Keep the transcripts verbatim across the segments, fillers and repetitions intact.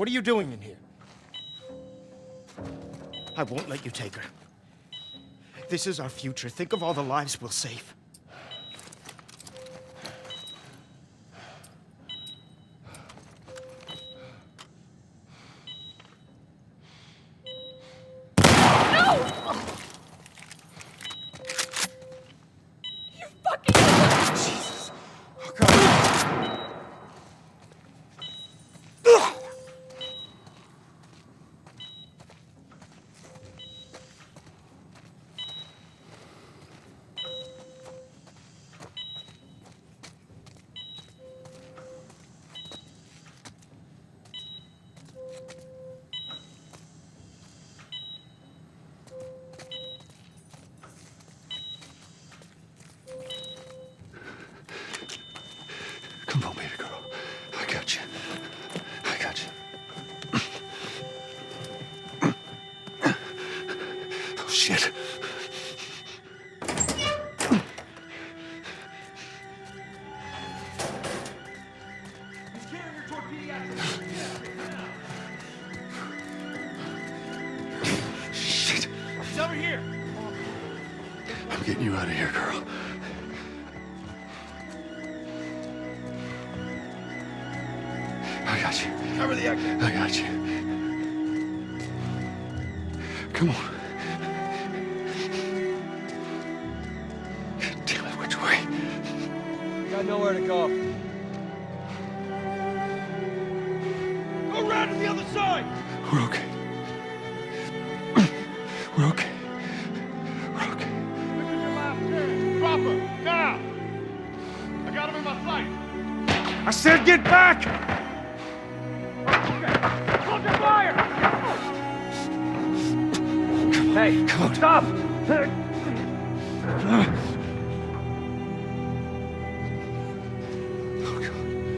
What are you doing in here? I won't let you take her. This is our future. Think of all the lives we'll save. Come on, baby girl. I got you. I got you. Oh, shit. Shit. He's over here. I'm getting you out of here, girl. I got you. Cover the exit. I got you. Come on. God damn it, which way? Got nowhere to go. Go around to the other side! We're okay. We're okay. We're okay. This is your last chance. Drop her, now! I got him in my sight. I said get back! Hold your fire! Hey, Come on. stop! Oh, God.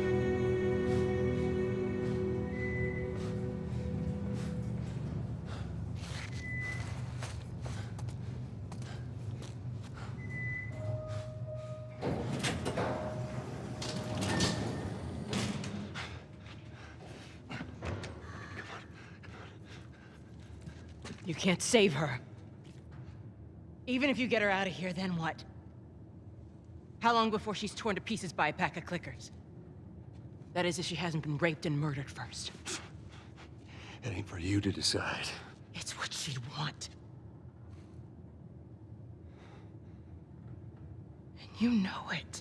You can't save her. Even if you get her out of here, then what? How long before she's torn to pieces by a pack of clickers? That is, if she hasn't been raped and murdered first. It ain't for you to decide. It's what she'd want. And you know it.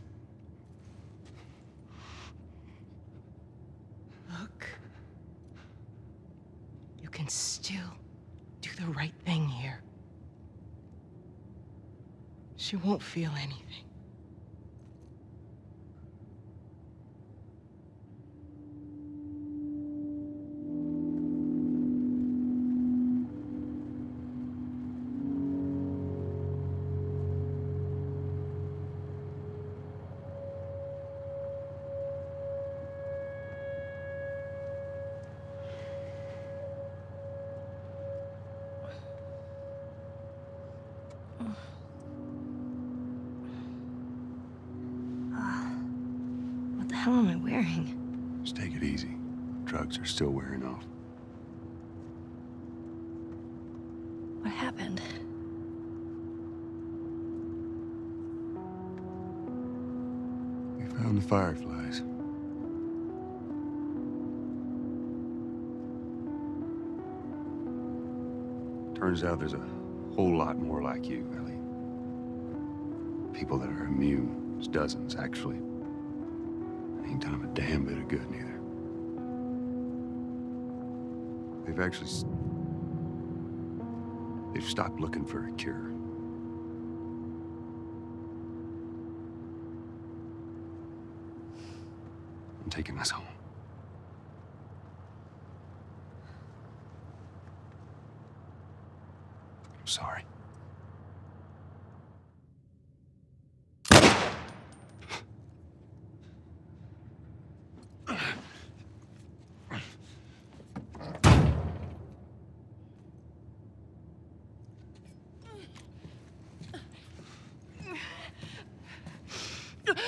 Look. You can still do the right thing here. She won't feel anything. What the hell am I wearing? Just take it easy. Drugs are still wearing off. What happened? We found the fireflies. Turns out there's a whole lot more like you, Ellie. People that are immune. There's dozens, actually. Ain't done 'em a damn bit of good, neither. They've actually... s- They've stopped looking for a cure. I'm taking us home. I'm sorry.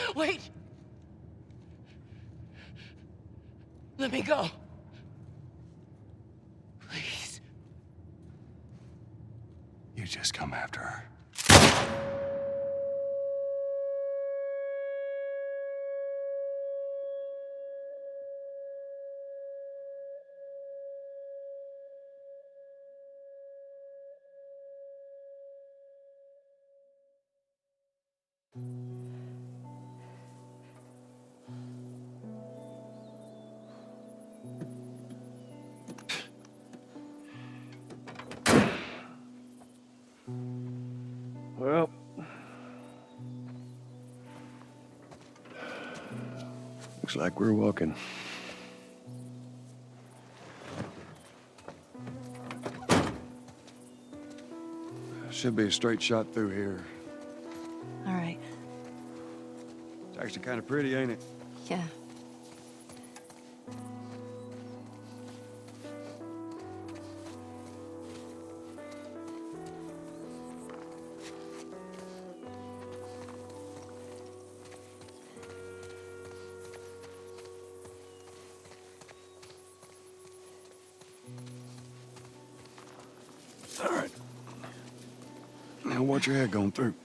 Wait! Let me go. Looks like we're walking. Should be a straight shot through here. All right. It's actually kind of pretty, ain't it? Yeah. All right. Now watch your head going through.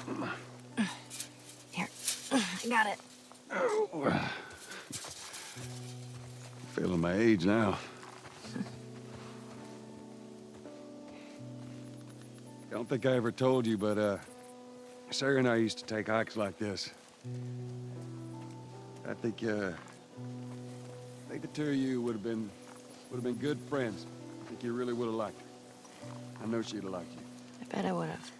Here. I got it. Oh. Feeling my age now. I don't think I ever told you, but uh, Sarah and I used to take hikes like this. I think, uh, I think the two of you would have been, would have been good friends. I think you really would have liked her. I know she'd have liked you. I bet I would have.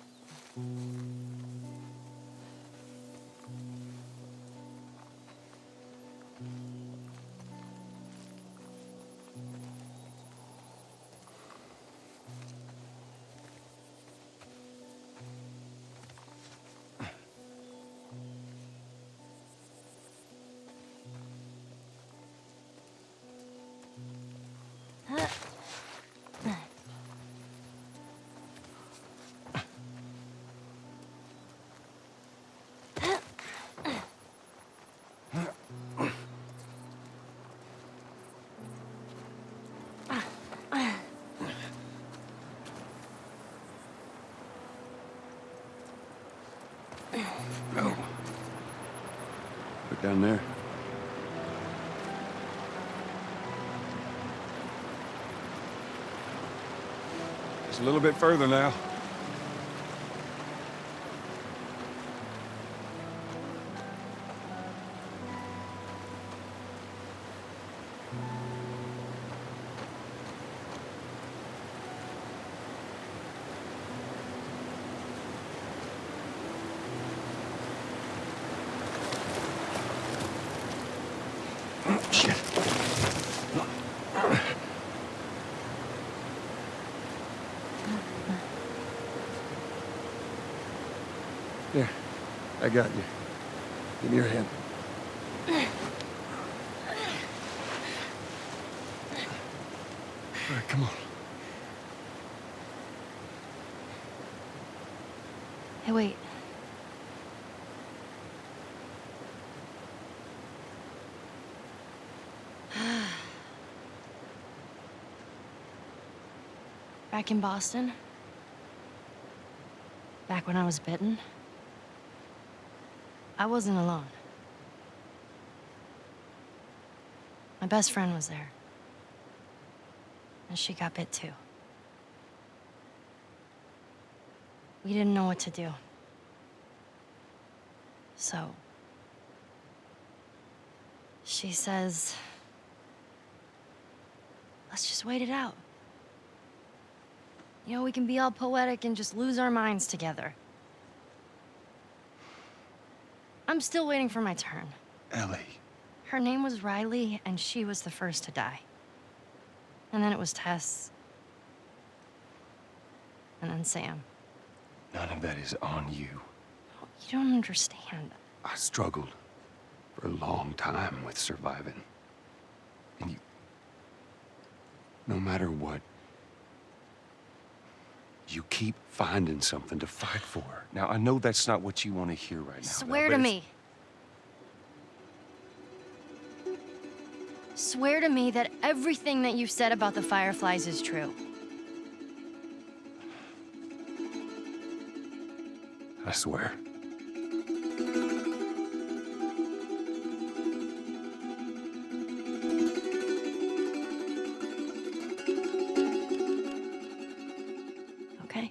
Oh. Look down there. Just a little bit further now. Shit. Here, I got you. Give me your hand. All right, come on. Hey, wait. Back in Boston, back when I was bitten, I wasn't alone. My best friend was there. And she got bit too. We didn't know what to do. So, she says, let's just wait it out. You know, we can be all poetic and just lose our minds together. I'm still waiting for my turn. Ellie. Her name was Riley, and she was the first to die. And then it was Tess. And then Sam. None of that is on you. You don't understand. I struggled for a long time with surviving. And you... No matter what, you keep finding something to fight for. Now, I know that's not what you want to hear right now. Swear though, to but me. Swear to me that everything that you said about the Fireflies is true. I swear. Okay?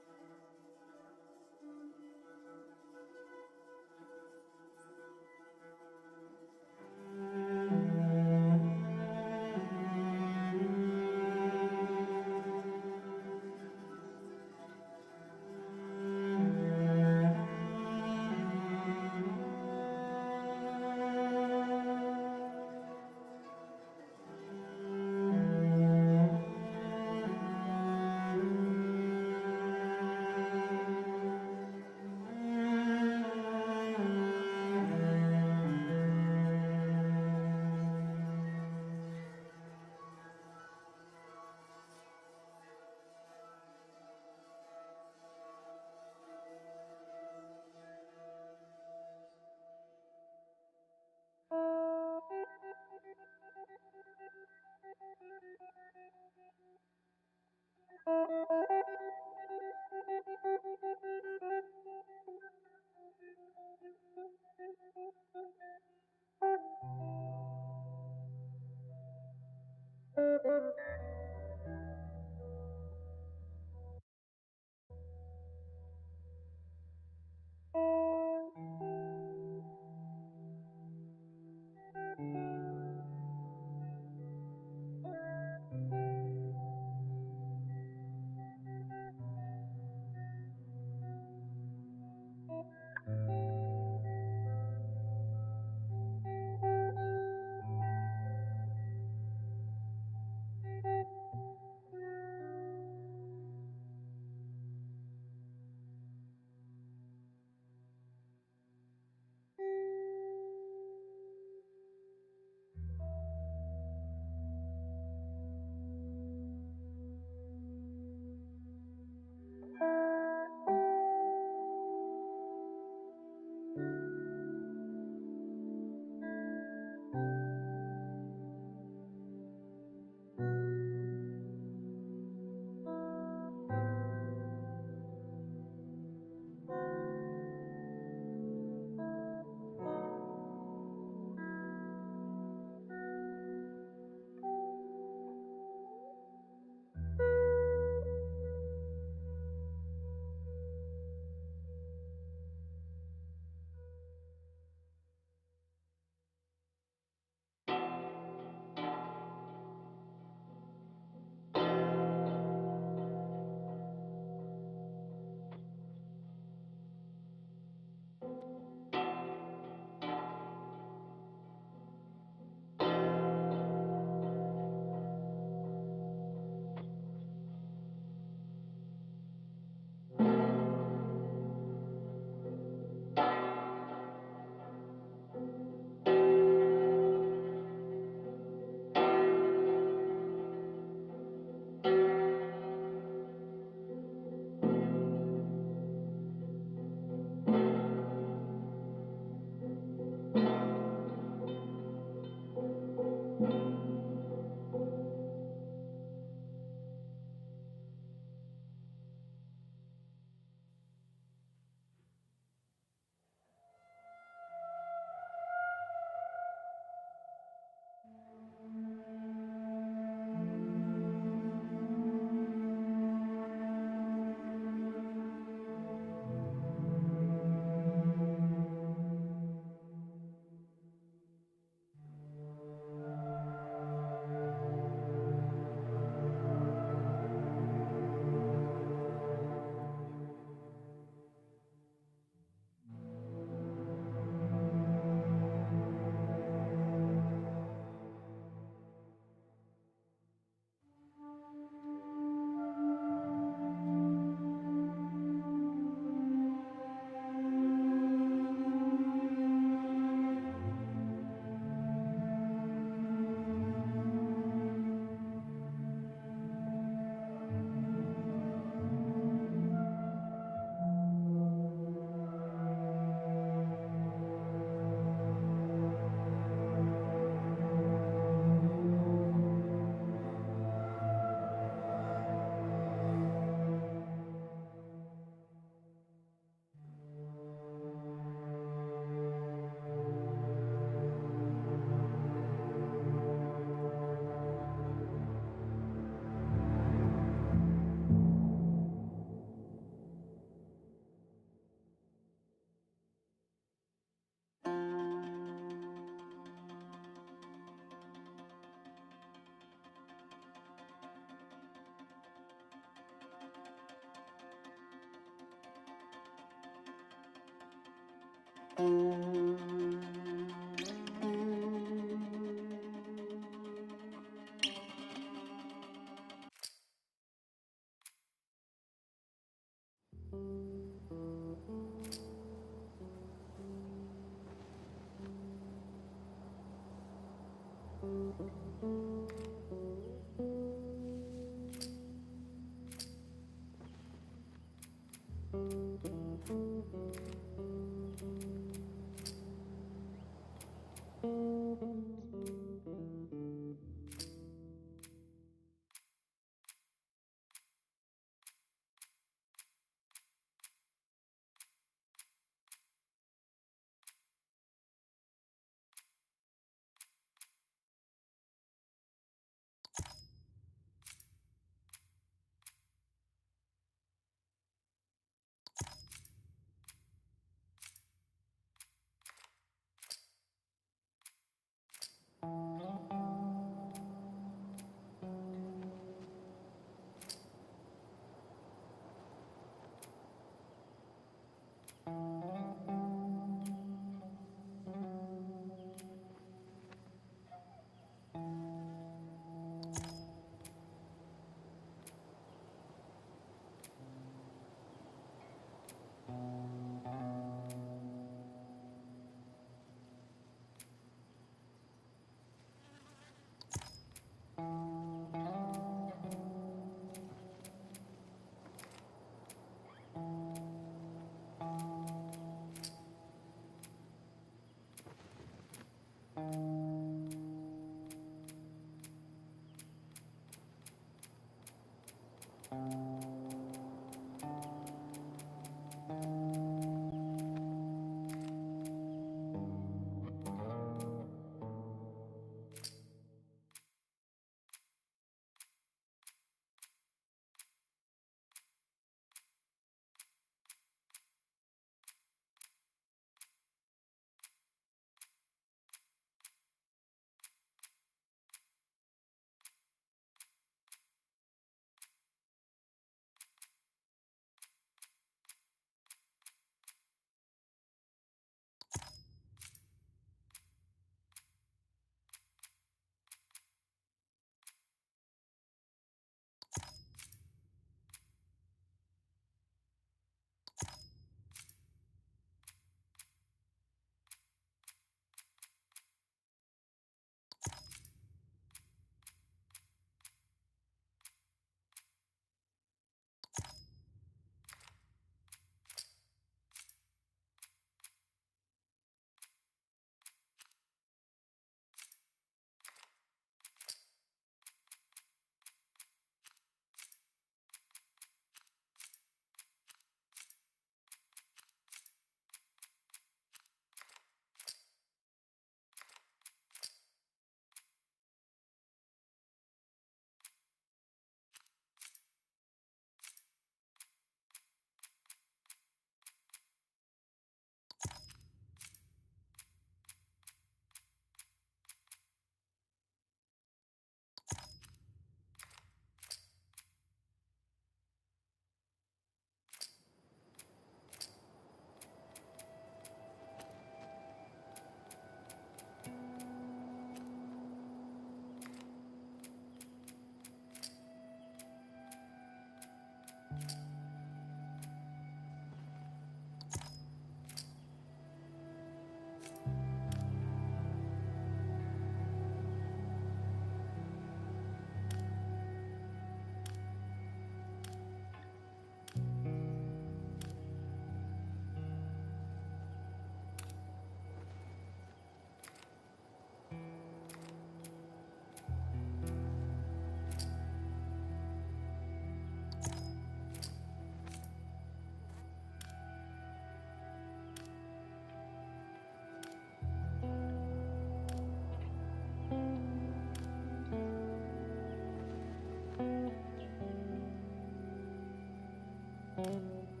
her.